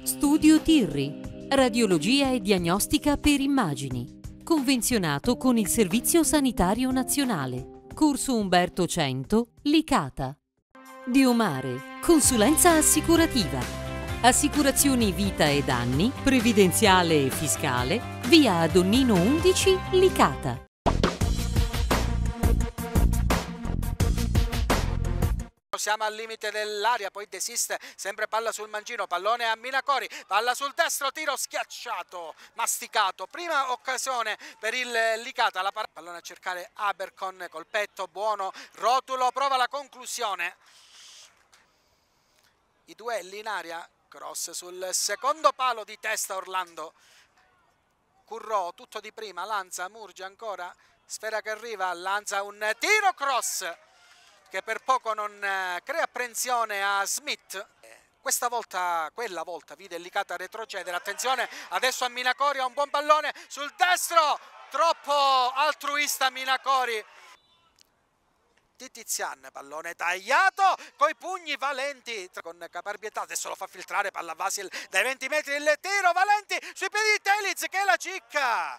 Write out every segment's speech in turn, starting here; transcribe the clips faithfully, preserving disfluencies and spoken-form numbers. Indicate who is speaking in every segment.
Speaker 1: Studio Tirri, radiologia e diagnostica per immagini. Convenzionato con il Servizio Sanitario Nazionale. Corso Umberto cento, Licata. Diomare, consulenza assicurativa. Assicurazioni vita e danni, previdenziale e fiscale, via Adonnino undici, Licata.
Speaker 2: Siamo al limite dell'area, poi desiste, sempre palla sul mancino, pallone a Minacori, palla sul destro, tiro schiacciato, masticato, prima occasione per il Licata, la par- pallone a cercare Abercon col petto buono, Rotulo prova la conclusione, i duelli in aria, cross sul secondo palo di testa Orlando, Currò tutto di prima, Lanza, Murgia ancora, sfera che arriva, Lanza un tiro cross, che per poco non eh, crea apprensione a Smith. Questa volta, quella volta, vide il Licata retrocedere. Attenzione, adesso a Minacori, ha un buon pallone sul destro. Troppo altruista Minacori. Titizian, pallone tagliato, coi pugni Valenti. Con caparbietà, adesso lo fa filtrare, palla Vasil dai venti metri, il tiro, Valenti sui piedi di Teliz che la cicca.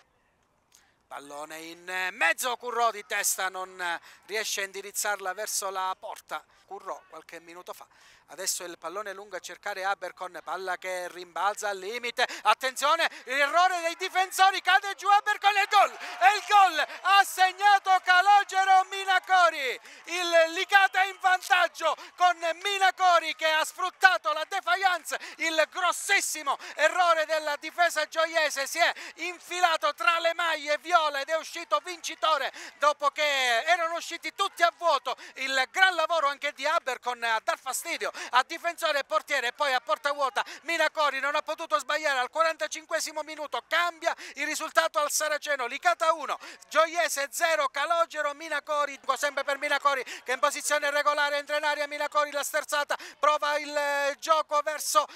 Speaker 2: Pallone in mezzo, Currò di testa non riesce a indirizzarla verso la porta. Currò qualche minuto fa. Adesso il pallone lungo a cercare Abercon, palla che rimbalza al limite. Attenzione, l'errore dei difensori, cade giù Abercon e il gol! E il gol ha segnato Calogero Minacori. Il Licata è in vantaggio con Minacori che ha sfruttato la defiance. Il grossissimo errore della difesa gioiese, si è infilato tra le maglie viola ed è uscito vincitore dopo che erano usciti tutti a vuoto. Il gran lavoro anche di Abercon a dar fastidio a difensore e portiere, e poi a porta vuota Minacori non ha potuto sbagliare. Al quarantacinquesimo minuto cambia il risultato al Saraceno. Licata uno, Gioiese zero, Calogero Minacori, sempre per Minacori che in posizione regolare entra in aria. Minacori la sterzata, prova il eh, gioco verso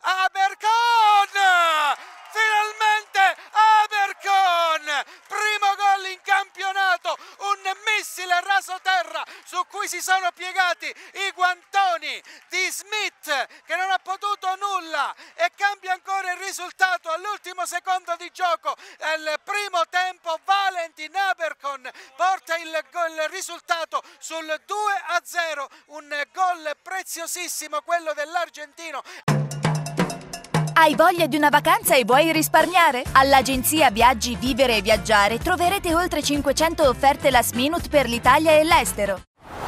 Speaker 2: Abercon, finalmente Abercon, primo gol in campionato, un missile raso terra su cui si sono piegati i guantoni di Smith che non ha potuto nulla e cambia ancora il risultato all'ultimo secondo di gioco. Al primo tempo Valentin Abercon porta il, il risultato sul due a zero, un gol preziosissimo quello dell'argentino.
Speaker 3: Hai voglia di una vacanza e vuoi risparmiare? All'agenzia Viaggi Vivere e Viaggiare troverete oltre cinquecento offerte last minute per l'Italia e l'estero.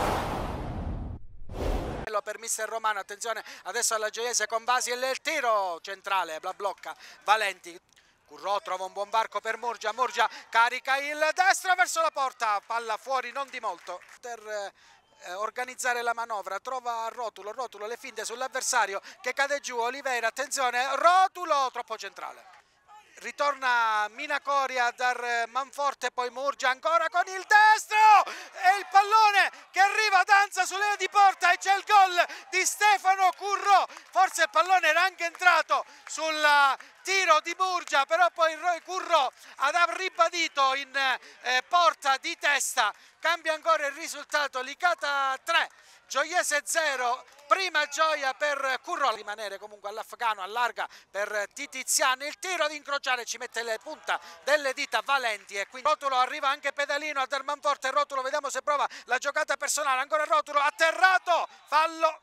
Speaker 2: Per mister Romano, attenzione adesso alla Gioiese con Vasil, il tiro centrale, la blocca Valenti. Currò trova un buon varco per Murgia, Murgia carica il destro verso la porta, palla fuori non di molto. Per eh, organizzare la manovra trova Rotulo, Rotulo le finte sull'avversario che cade giù, Oliveira, attenzione, Rotulo troppo centrale. Ritorna Minacori a dar manforte, poi Murgia ancora con il destro e il pallone che arriva, danza sulle linee di porta e c'è il gol di Stefano Currò. Forse il pallone era anche entrato sul tiro di Murgia, però poi Currò ha ribadito in eh, porta di testa. Cambia ancora il risultato, Licata tre, Gioiese zero. Prima gioia per Currò, rimanere comunque all'afgano, allarga per Titizian, il tiro di incrociare ci mette le punta delle dita Valenti e quindi Rotulo arriva anche pedalino a dar manforte. Rotulo, vediamo se prova la giocata personale, ancora Rotulo, atterrato, fallo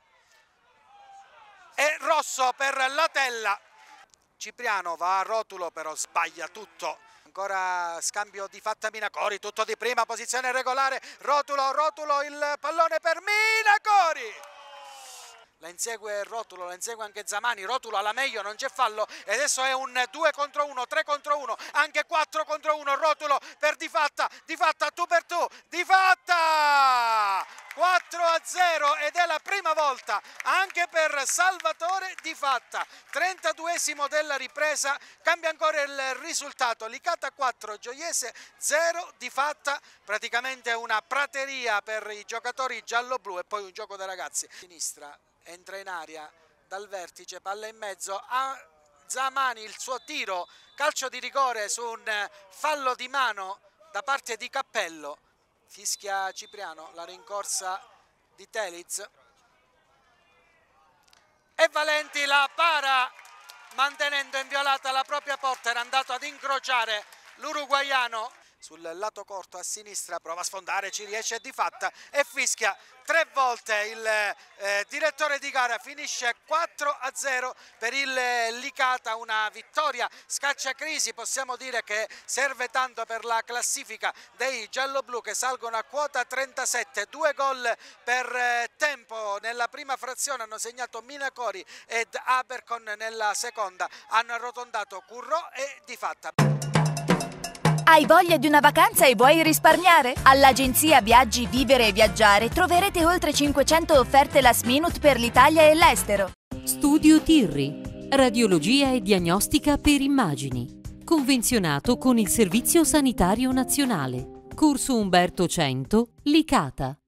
Speaker 2: e rosso per Latella. Cipriano va a Rotulo però sbaglia tutto. Ancora scambio di fatta Minacori, tutto di prima, posizione regolare, Rotulo, Rotulo, il pallone per Minacori. La insegue Rotulo, la insegue anche Zamani, Rotulo alla meglio, non c'è fallo e adesso è un due contro uno, tre contro uno, anche quattro contro uno, Rotulo per Di Fatta, Di Fatta tu per tu, Di Fatta! quattro a zero ed è la prima volta anche per Salvatore Di Fatta. trentaduesimo della ripresa, cambia ancora il risultato, Licata quattro, Gioiese zero, Di Fatta, praticamente una prateria per i giocatori giallo-blu e poi un gioco da ragazzi. Sinistra, entra in aria dal vertice, palla in mezzo a Zamani, il suo tiro, calcio di rigore su un fallo di mano da parte di Cappello. Fischia Cipriano, la rincorsa di Teliz e Valenti la para mantenendo inviolata la propria porta, era andato ad incrociare l'uruguaiano sul lato corto a sinistra, prova a sfondare, ci riesce di fatta e fischia tre volte il eh, direttore di gara. Finisce quattro a zero per il Licata, una vittoria scacciacrisi, possiamo dire che serve tanto per la classifica dei gialloblu che salgono a quota trentasette. Due gol per eh, tempo nella prima frazione hanno segnato Minacori ed Abercon, nella seconda hanno arrotondato Currò e di fatta.
Speaker 3: Hai voglia di una vacanza e vuoi risparmiare? All'agenzia Viaggi Vivere e Viaggiare troverete oltre cinquecento offerte last minute per l'Italia e l'estero.
Speaker 1: Studio Tirri, radiologia e diagnostica per immagini. Convenzionato con il Servizio Sanitario Nazionale. Corso Umberto cento, Licata.